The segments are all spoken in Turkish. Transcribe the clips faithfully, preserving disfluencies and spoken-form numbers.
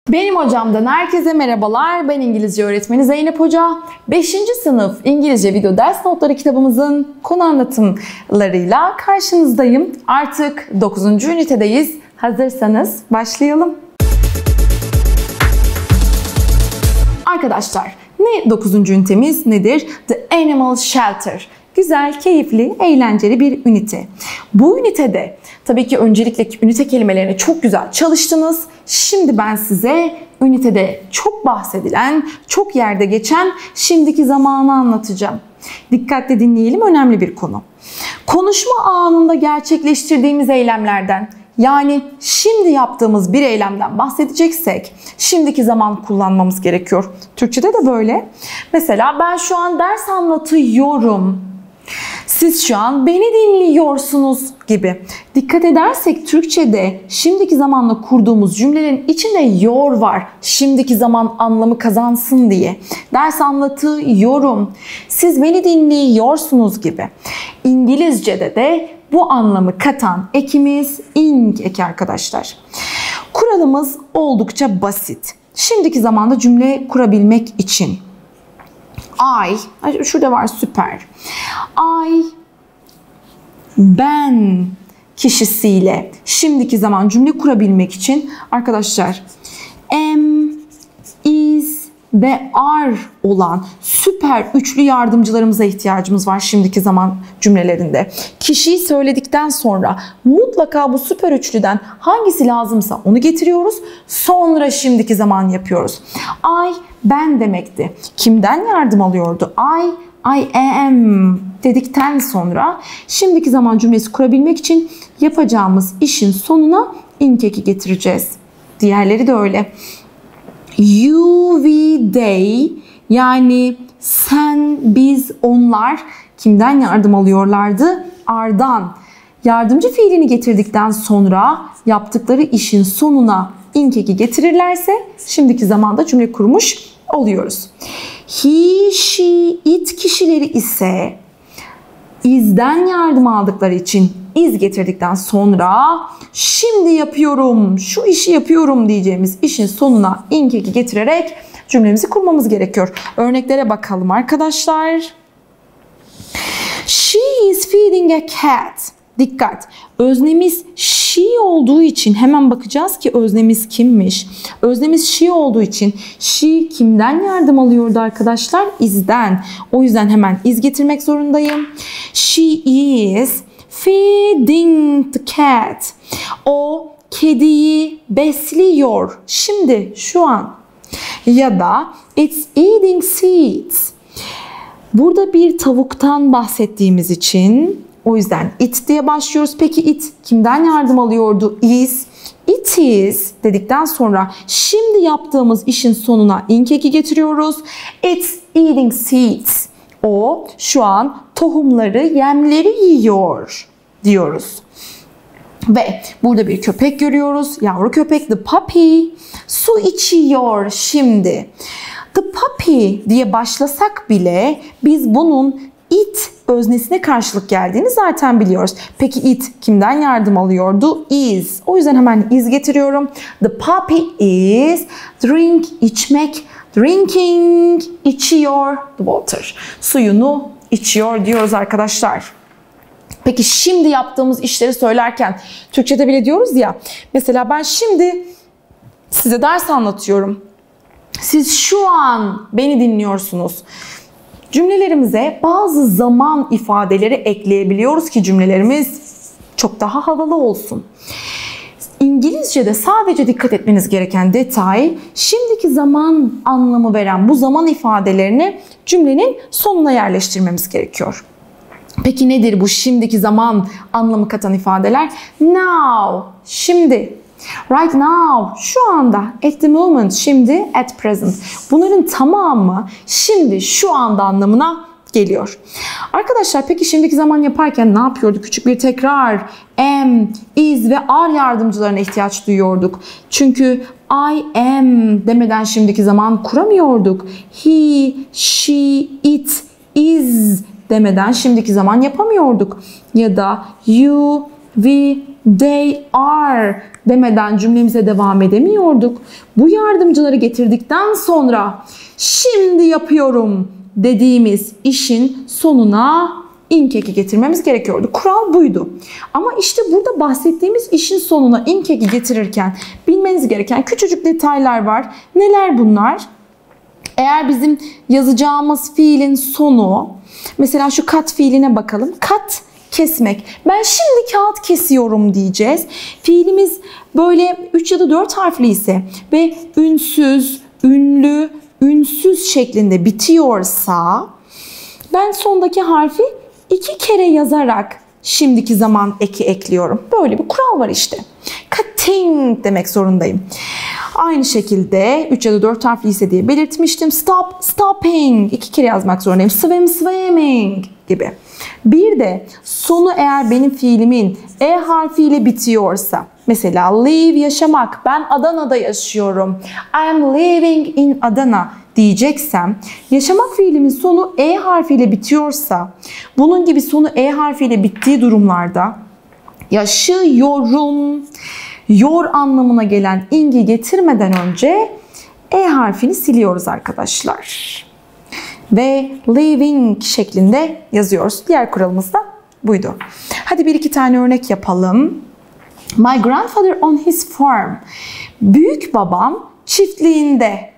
Benim hocamdan herkese merhabalar. Ben İngilizce öğretmeni Zeynep Hoca. beşinci sınıf İngilizce video ders notları kitabımızın konu anlatımlarıyla karşınızdayım. Artık dokuzuncu ünitedeyiz. Hazırsanız başlayalım. Arkadaşlar, ne dokuzuncu ünitemiz nedir? The Animal Shelter. Güzel, keyifli, eğlenceli bir ünite. Bu ünitede tabii ki öncelikle ünite kelimelerini çok güzel çalıştınız. Şimdi ben size ünitede çok bahsedilen, çok yerde geçen şimdiki zamanı anlatacağım. Dikkatle dinleyelim, önemli bir konu. Konuşma anında gerçekleştirdiğimiz eylemlerden, yani şimdi yaptığımız bir eylemden bahsedeceksek şimdiki zaman kullanmamız gerekiyor. Türkçe'de de böyle. Mesela ben şu an ders anlatıyorum. Siz şu an beni dinliyorsunuz gibi. Dikkat edersek Türkçe'de şimdiki zamanla kurduğumuz cümlelerin içinde yor var. Şimdiki zaman anlamı kazansın diye. Ders anlatıyorum. Siz beni dinliyorsunuz gibi. İngilizce'de de bu anlamı katan ekimiz ing eki arkadaşlar. Kuralımız oldukça basit. Şimdiki zamanda cümle kurabilmek için I, şurada var süper. I, ben kişisiyle şimdiki zaman cümle kurabilmek için arkadaşlar am, is ve are olan süper üçlü yardımcılarımıza ihtiyacımız var şimdiki zaman cümlelerinde. Kişiyi söyledikten sonra mutlaka bu süper üçlüden hangisi lazımsa onu getiriyoruz. Sonra şimdiki zaman yapıyoruz. I, ben demekti. Kimden yardım alıyordu? I, I am dedikten sonra şimdiki zaman cümlesi kurabilmek için yapacağımız işin sonuna ing eki getireceğiz. Diğerleri de öyle. You, we, they, yani sen, biz, onlar kimden yardım alıyorlardı? Are'dan. Yardımcı fiilini getirdikten sonra yaptıkları işin sonuna ing eki getirirlerse şimdiki zamanda cümle kurmuş oluyoruz. He, she, it kişileri ise is'den yardım aldıkları için is getirdikten sonra şimdi yapıyorum, şu işi yapıyorum diyeceğimiz işin sonuna ing eki getirerek cümlemizi kurmamız gerekiyor. Örneklere bakalım arkadaşlar. She is feeding a cat. Dikkat. Öznemiz she olduğu için hemen bakacağız ki öznemiz kimmiş. Öznemiz she olduğu için she kimden yardım alıyordu arkadaşlar? Is'den. O yüzden hemen is getirmek zorundayım. She is feeding the cat. O kediyi besliyor. Şimdi şu an. Ya da it's eating seeds. Burada bir tavuktan bahsettiğimiz için o yüzden it diye başlıyoruz. Peki it kimden yardım alıyordu? Is. It is dedikten sonra şimdi yaptığımız işin sonuna ing eki getiriyoruz. It's eating seeds. O şu an tohumları, yemleri yiyor diyoruz. Ve burada bir köpek görüyoruz. Yavru köpek, the puppy. Su içiyor şimdi. The puppy diye başlasak bile biz bunun it öznesine karşılık geldiğini zaten biliyoruz. Peki it kimden yardım alıyordu? Is. O yüzden hemen is getiriyorum. The puppy is drink, içmek, drinking, içiyor, the water. Suyunu içiyor diyoruz arkadaşlar. Peki şimdi yaptığımız işleri söylerken Türkçe'de bile diyoruz ya. Mesela ben şimdi size ders anlatıyorum. Siz şu an beni dinliyorsunuz. Cümlelerimize bazı zaman ifadeleri ekleyebiliyoruz ki cümlelerimiz çok daha havalı olsun. İngilizce'de sadece dikkat etmeniz gereken detay şimdiki zaman anlamı veren bu zaman ifadelerini cümlenin sonuna yerleştirmemiz gerekiyor. Peki nedir bu şimdiki zaman anlamı katan ifadeler? Now, şimdi. Right now, şu anda. At the moment, şimdi. At present. Bunların tamamı şimdi, şu anda anlamına geliyor. Arkadaşlar peki şimdiki zaman yaparken ne yapıyorduk? Küçük bir tekrar. Am, is ve are yardımcılarına ihtiyaç duyuyorduk. Çünkü I am demeden şimdiki zaman kuramıyorduk. He, she, it, is demeden şimdiki zaman yapamıyorduk. Ya da you, we, they are demeden cümlemize devam edemiyorduk. Bu yardımcıları getirdikten sonra şimdi yapıyorum dediğimiz işin sonuna ink eki getirmemiz gerekiyordu. Kural buydu. Ama işte burada bahsettiğimiz işin sonuna ink eki getirirken bilmeniz gereken küçücük detaylar var. Neler bunlar? Eğer bizim yazacağımız fiilin sonu, mesela şu cut fiiline bakalım. Cut, kesmek. Ben şimdi kağıt kesiyorum diyeceğiz. Fiilimiz böyle üç ya da dört harfli ise ve ünsüz, ünlü, ünsüz şeklinde bitiyorsa ben sondaki harfi iki kere yazarak şimdiki zaman eki ekliyorum. Böyle bir kural var işte. Cutting demek zorundayım. Aynı şekilde üç ya da dört harfli ise diye belirtmiştim. Stop, stopping. İki kere yazmak zorundayım. Swim, swimming gibi. Bir de sonu eğer benim fiilimin E harfiyle bitiyorsa, mesela live yaşamak, ben Adana'da yaşıyorum, I am living in Adana diyeceksem, yaşamak fiilimin sonu E harfiyle bitiyorsa, bunun gibi sonu E harfiyle bittiği durumlarda yaşıyorum, yor anlamına gelen ing'i getirmeden önce E harfini siliyoruz arkadaşlar. Ve living şeklinde yazıyoruz. Diğer kuralımız da buydu. Hadi bir iki tane örnek yapalım. My grandfather on his farm. Büyük babam çiftliğinde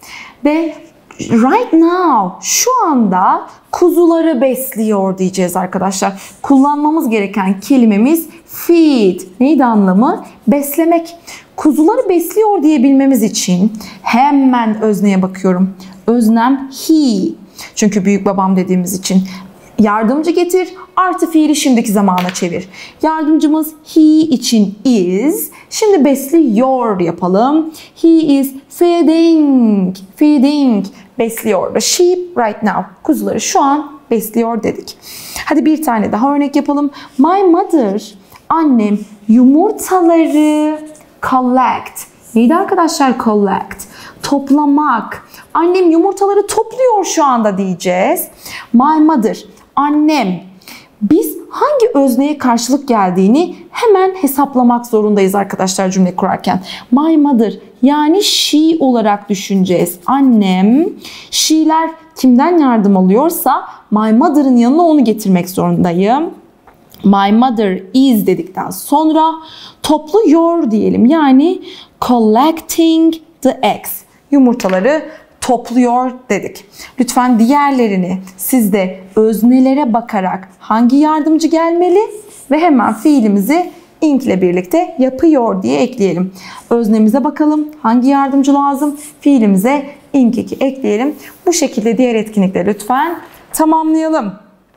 ve right now, şu anda kuzuları besliyor diyeceğiz arkadaşlar. Kullanmamız gereken kelimemiz feed. Neydi anlamı? Beslemek. Kuzuları besliyor diyebilmemiz için hemen özneye bakıyorum. Öznem he. Çünkü büyük babam dediğimiz için yardımcı getir, artı fiili şimdiki zamana çevir. Yardımcımız he için is. Şimdi besliyor yapalım. He is feeding. Feeding. Besliyor. The sheep right now. Kuzuları şu an besliyor dedik. Hadi bir tane daha örnek yapalım. My mother. Annem yumurtaları collect. Neydi arkadaşlar collect? Toplamak. Annem yumurtaları topluyor şu anda diyeceğiz. My mother. Annem. Biz hangi özneye karşılık geldiğini hemen hesaplamak zorundayız arkadaşlar cümle kurarken. My mother yani she olarak düşüneceğiz. Annem. She'ler kimden yardım alıyorsa my mother'ın yanına onu getirmek zorundayım. My mother is dedikten sonra topluyor diyelim. Yani collecting the eggs. Yumurtaları topluyor dedik. Lütfen diğerlerini siz de öznelere bakarak hangi yardımcı gelmeli ve hemen fiilimizi ink ile birlikte yapıyor diye ekleyelim. Öznemize bakalım. Hangi yardımcı lazım? Fiilimize ink eki ekleyelim. Bu şekilde diğer etkinlikleri lütfen tamamlayalım.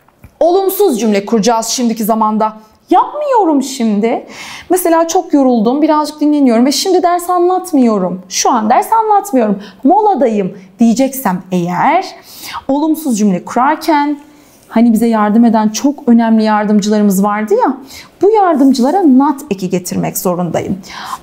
Olumsuz cümle kuracağız şimdiki zamanda. Yapmıyorum şimdi. Mesela çok yoruldum, birazcık dinleniyorum ve şimdi ders anlatmıyorum. Şu an ders anlatmıyorum. Moladayım diyeceksem eğer, olumsuz cümle kurarken hani bize yardım eden çok önemli yardımcılarımız vardı ya, bu yardımcılara not eki getirmek zorundayım.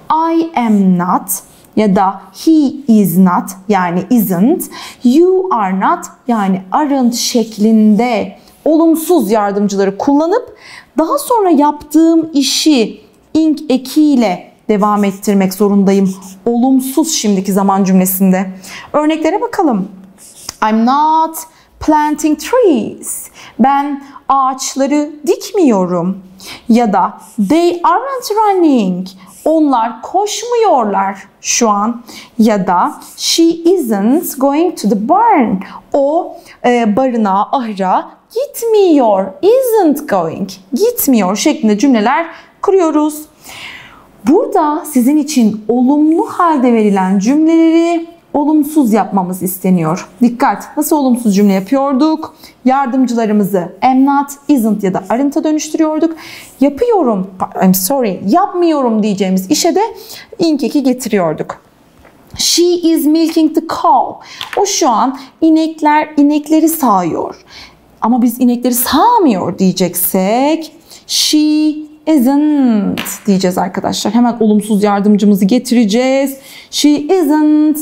I am not ya da he is not yani isn't, you are not yani aren't şeklinde olumsuz yardımcıları kullanıp daha sonra yaptığım işi ink ekiyle devam ettirmek zorundayım. Olumsuz şimdiki zaman cümlesinde. Örneklere bakalım. I'm not planting trees. Ben ağaçları dikmiyorum. Ya da they aren't running. Onlar koşmuyorlar şu an. Ya da she isn't going to the barn. O e, barınağa, ahıra gitmiyor. Isn't going. Gitmiyor şeklinde cümleler kuruyoruz. Burada sizin için olumlu halde verilen cümleleri olumsuz yapmamız isteniyor. Dikkat! Nasıl olumsuz cümle yapıyorduk? Yardımcılarımızı am not, isn't ya da aren't'a dönüştürüyorduk. Yapıyorum, I'm sorry, yapmıyorum diyeceğimiz işe de ink eki getiriyorduk. She is milking the cow. O şu an inekler inekleri sağıyor. Ama biz inekleri sağmıyor diyeceksek she isn't diyeceğiz arkadaşlar. Hemen olumsuz yardımcımızı getireceğiz. She isn't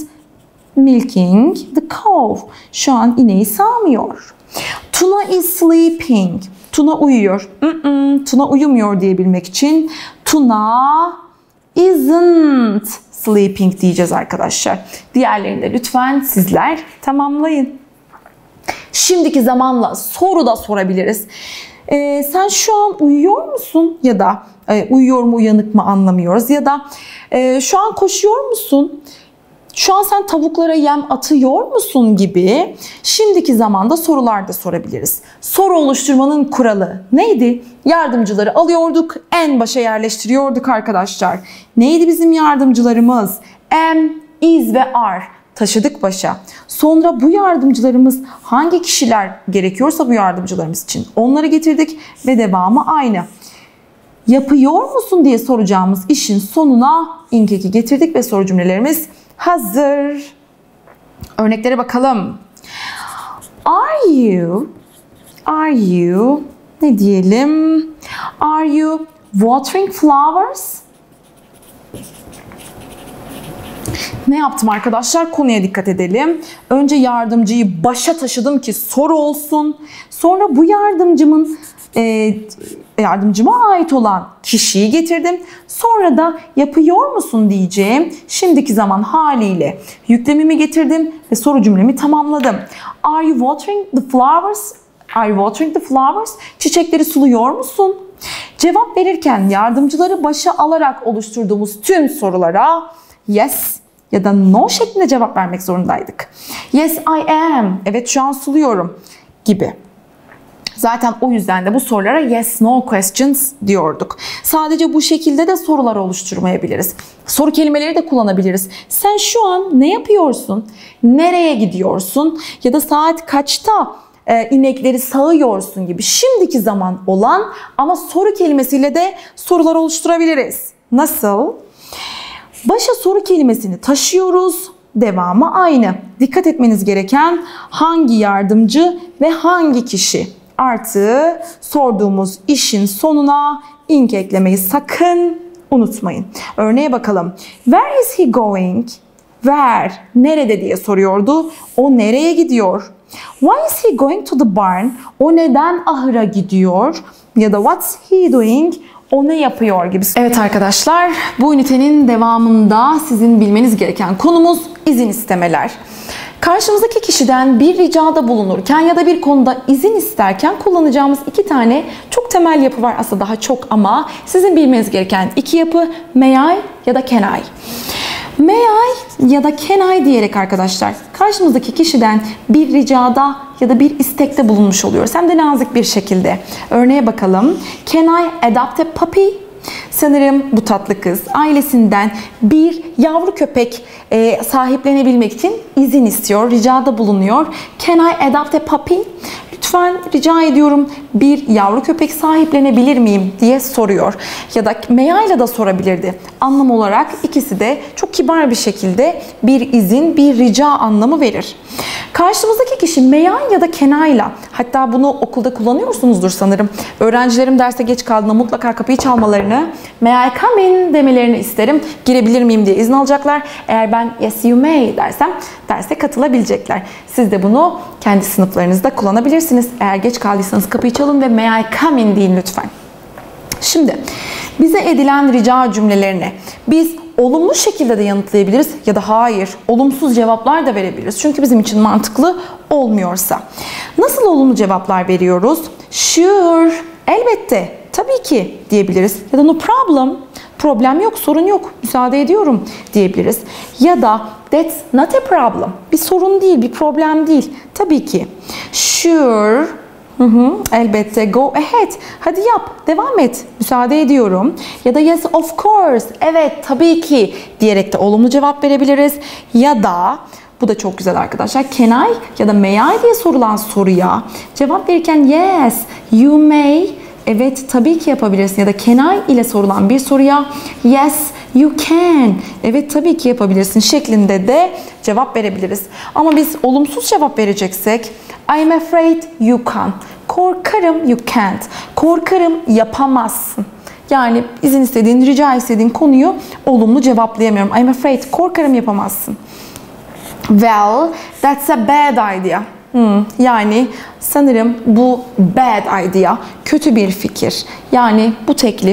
milking the cow. Şu an ineği sağmıyor. Tuna is sleeping. Tuna uyuyor. Mm-mm, Tuna uyumuyor diyebilmek için Tuna isn't sleeping diyeceğiz arkadaşlar. Diğerlerini de lütfen sizler tamamlayın. Şimdiki zamanla soru da sorabiliriz. Ee, sen şu an uyuyor musun? Ya da e, uyuyor mu uyanık mı anlamıyoruz. Ya da e, şu an koşuyor musun? Şu an sen tavuklara yem atıyor musun gibi şimdiki zamanda sorular da sorabiliriz. Soru oluşturmanın kuralı neydi? Yardımcıları alıyorduk, en başa yerleştiriyorduk arkadaşlar. Neydi bizim yardımcılarımız? Am, is ve are taşıdık başa. Sonra bu yardımcılarımız hangi kişiler gerekiyorsa bu yardımcılarımız için onları getirdik ve devamı aynı. Yapıyor musun diye soracağımız işin sonuna ink eki getirdik ve soru cümlelerimiz hazır. Örneklere bakalım. Are you, are you, ne diyelim? Are you watering flowers? Ne yaptım arkadaşlar? Konuya dikkat edelim. Önce yardımcıyı başa taşıdım ki soru olsun. Sonra bu yardımcımın e, yardımcıma ait olan kişiyi getirdim. Sonra da yapıyor musun diyeceğim şimdiki zaman haliyle yüklemimi getirdim ve soru cümlemi tamamladım. Are you watering the flowers? Are you watering the flowers? Çiçekleri suluyor musun? Cevap verirken yardımcıları başa alarak oluşturduğumuz tüm sorulara yes ya da no şeklinde cevap vermek zorundaydık. Yes I am. Evet şu an suluyorum gibi. Zaten o yüzden de bu sorulara yes no questions diyorduk. Sadece bu şekilde de sorular oluşturmayabiliriz. Soru kelimeleri de kullanabiliriz. Sen şu an ne yapıyorsun? Nereye gidiyorsun? Ya da saat kaçta e, inekleri sağıyorsun gibi şimdiki zaman olan ama soru kelimesiyle de sorular oluşturabiliriz. Nasıl? Başa soru kelimesini taşıyoruz. Devamı aynı. Dikkat etmeniz gereken hangi yardımcı ve hangi kişi? Artı sorduğumuz işin sonuna ink eklemeyi sakın unutmayın. Örneğe bakalım. Where is he going? Where? Nerede diye soruyordu. O nereye gidiyor? Why is he going to the barn? O neden ahıra gidiyor? Ya da what's he doing? O ne yapıyor gibi. Evet arkadaşlar, bu ünitenin devamında sizin bilmeniz gereken konumuz izin istemeler. Karşımızdaki kişiden bir ricada bulunurken ya da bir konuda izin isterken kullanacağımız iki tane çok temel yapı var. Aslında daha çok ama sizin bilmeniz gereken iki yapı may I ya da can I. May I ya da can I diyerek arkadaşlar karşımızdaki kişiden bir ricada ya da bir istekte bulunmuş oluyoruz. Hem de nazik bir şekilde. Örneğe bakalım. Can I adopt a puppy? Sanırım bu tatlı kız ailesinden bir yavru köpek e, sahiplenebilmek için izin istiyor, ricada bulunuyor. Can I adopt a puppy? Lütfen rica ediyorum bir yavru köpek sahiplenebilir miyim diye soruyor. Ya da may I ile de sorabilirdi. Anlam olarak ikisi de çok kibar bir şekilde bir izin, bir rica anlamı verir. Karşımızdaki kişi may I ya da can I ile, hatta bunu okulda kullanıyorsunuzdur sanırım. Öğrencilerim derse geç kaldığında mutlaka kapıyı çalmalarını, may I come in demelerini isterim. Girebilir miyim diye izin alacaklar. Eğer ben yes you may dersem derse katılabilecekler. Siz de bunu kendi sınıflarınızda kullanabilirsiniz. Eğer geç kaldıysanız kapıyı çalın ve may I come in deyin lütfen. Şimdi bize edilen rica cümlelerine biz olumlu şekilde de yanıtlayabiliriz ya da hayır, olumsuz cevaplar da verebiliriz. Çünkü bizim için mantıklı olmuyorsa. Nasıl olumlu cevaplar veriyoruz? Sure, elbette, tabii ki diyebiliriz. Ya da no problem, problem yok, sorun yok, müsaade ediyorum diyebiliriz. Ya da that's not a problem, bir sorun değil, bir problem değil, tabii ki. Sure, Hı hı, elbette, go ahead, hadi yap, devam et, müsaade ediyorum. Ya da yes of course, evet tabii ki diyerek de olumlu cevap verebiliriz. Ya da bu da çok güzel arkadaşlar, can I ya da may I diye sorulan soruya cevap verirken yes, you may, evet tabii ki yapabilirsin. Ya da can I ile sorulan bir soruya yes you can, evet tabii ki yapabilirsin şeklinde de cevap verebiliriz. Ama biz olumsuz cevap vereceksek I'm afraid you can't. Korkarım you can't. Korkarım yapamazsın. Yani izin istediğin, rica istediğin konuyu olumlu cevaplayamıyorum. I'm afraid, korkarım yapamazsın. Well, that's a bad idea. Hmm, yani sanırım bu bad idea, kötü bir fikir. Yani bu teklif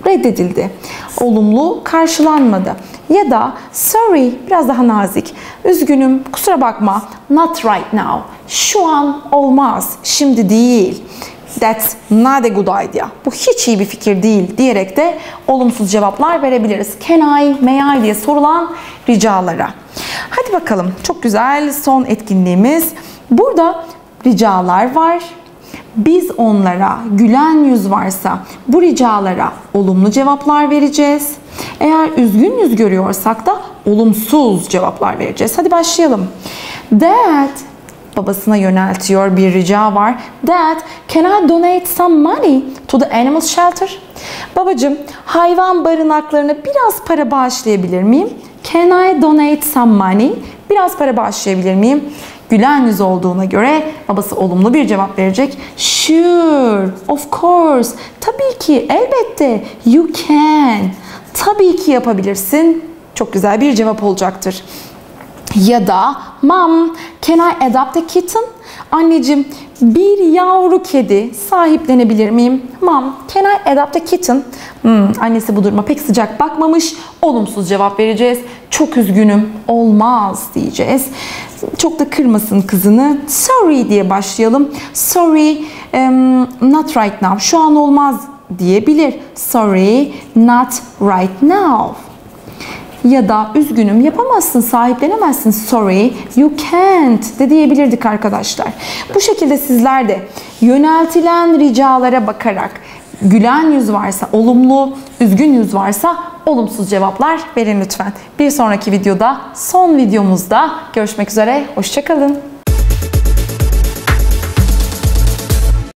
reddedildi. Olumlu karşılanmadı. Ya da sorry, biraz daha nazik. Üzgünüm, kusura bakma. Not right now. Şu an olmaz, şimdi değil. That's not a good idea. Bu hiç iyi bir fikir değil diyerek de olumsuz cevaplar verebiliriz. Can I, may I diye sorulan ricalara. Hadi bakalım, çok güzel son etkinliğimiz. Burada ricalar var. Biz onlara gülen yüz varsa bu ricalara olumlu cevaplar vereceğiz. Eğer üzgün yüz görüyorsak da olumsuz cevaplar vereceğiz. Hadi başlayalım. Dad, babasına yöneltiyor bir rica var. Dad, can I donate some money to the animal shelter? Babacığım, hayvan barınaklarına biraz para bağışlayabilir miyim? Can I donate some money? Biraz para bağışlayabilir miyim? Gülen yüz olduğuna göre babası olumlu bir cevap verecek. Sure, of course. Tabii ki, elbette. You can. Tabii ki yapabilirsin. Çok güzel bir cevap olacaktır. Ya da Mom, can I adopt a kitten? Anneciğim, bir yavru kedi sahiplenebilir miyim? Mom, can I adopt a kitten? Hmm, annesi bu duruma pek sıcak bakmamış. Olumsuz cevap vereceğiz. Çok üzgünüm, olmaz diyeceğiz. Çok da kırmasın kızını. Sorry diye başlayalım. Sorry, um, not right now. Şu an olmaz diyebilir. Sorry, not right now. Ya da üzgünüm, yapamazsın, sahiplenemezsin. Sorry, you can't de diyebilirdik arkadaşlar. Bu şekilde sizler de yöneltilen ricalara bakarak gülen yüz varsa olumlu, üzgün yüz varsa olumsuz cevaplar verin lütfen. Bir sonraki videoda, son videomuzda görüşmek üzere. Hoşça kalın.